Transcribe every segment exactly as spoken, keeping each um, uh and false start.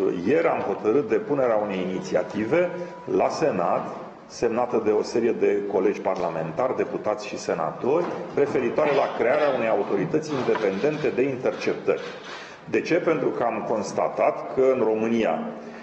ieri am hotărât depunerea unei inițiative la Senat, semnată de o serie de colegi parlamentari, deputați și senatori, referitoare la crearea unei autorități independente de interceptări. De ce? Pentru că am constatat că în România,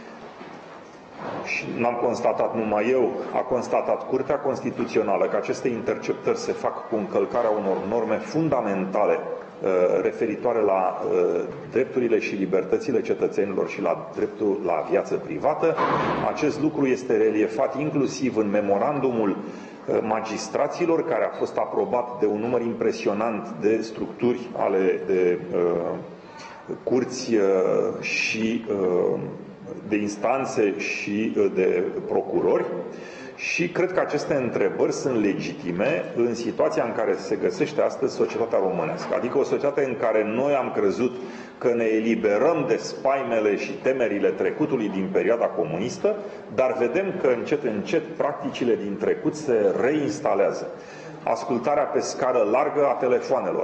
și n-am constatat numai eu, a constatat Curtea Constituțională că aceste interceptări se fac cu încălcarea unor norme fundamentale referitoare la drepturile și libertățile cetățenilor și la dreptul la viață privată. Acest lucru este reliefat inclusiv în memorandumul magistraților, care a fost aprobat de un număr impresionant de structuri ale de uh, curți uh, și uh, de instanțe și uh, de procurori. Și cred că aceste întrebări sunt legitime în situația în care se găsește astăzi societatea românească. Adică o societate în care noi am crezut că ne eliberăm de spaimele și temerile trecutului din perioada comunistă, dar vedem că încet, încet practicile din trecut se reinstalează. Ascultarea pe scară largă a telefoanelor,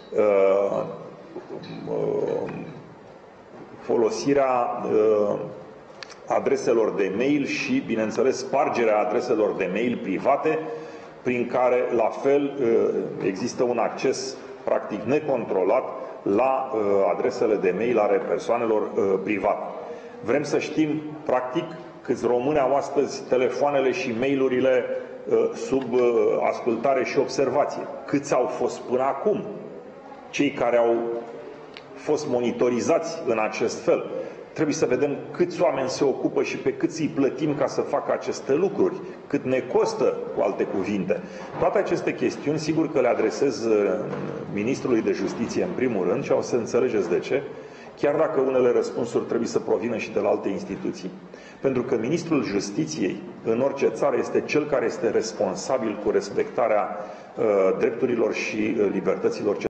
folosirea adreselor de mail și, bineînțeles, spargerea adreselor de mail private, prin care, la fel, există un acces practic necontrolat la adresele de mail ale persoanelor private. Vrem să știm, practic, câți români au astăzi telefoanele și mail-urile sub ascultare și observație. Câți au fost până acum cei care au fost monitorizați în acest fel. Trebuie să vedem câți oameni se ocupă și pe câți îi plătim ca să facă aceste lucruri, cât ne costă, cu alte cuvinte. Toate aceste chestiuni, sigur că le adresez Ministrului de Justiție în primul rând și o să înțelegeți de ce, chiar dacă unele răspunsuri trebuie să provină și de la alte instituții. Pentru că Ministrul Justiției în orice țară este cel care este responsabil cu respectarea uh, drepturilor și uh, libertăților